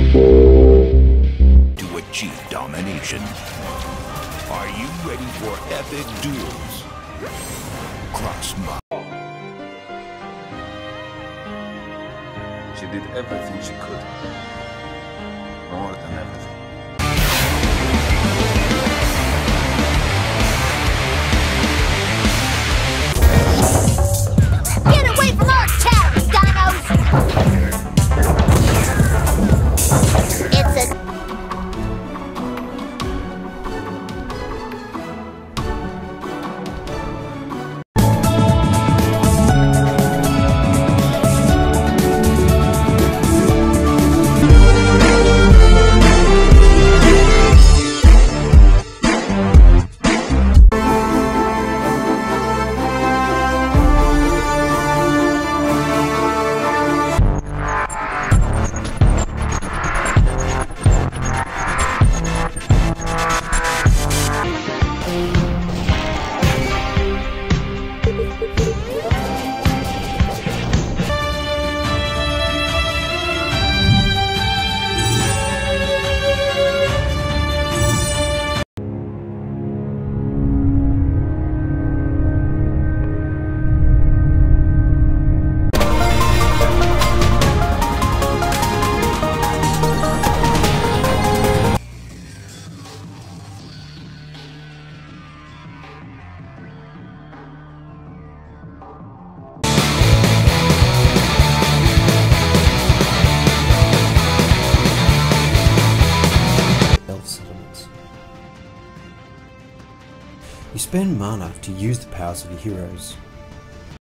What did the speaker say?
To achieve domination. Are you ready for epic duels? Cross my... She did everything she could. More than everything. Get away from our towers, dinos! It's a... You spend mana to use the powers of your heroes.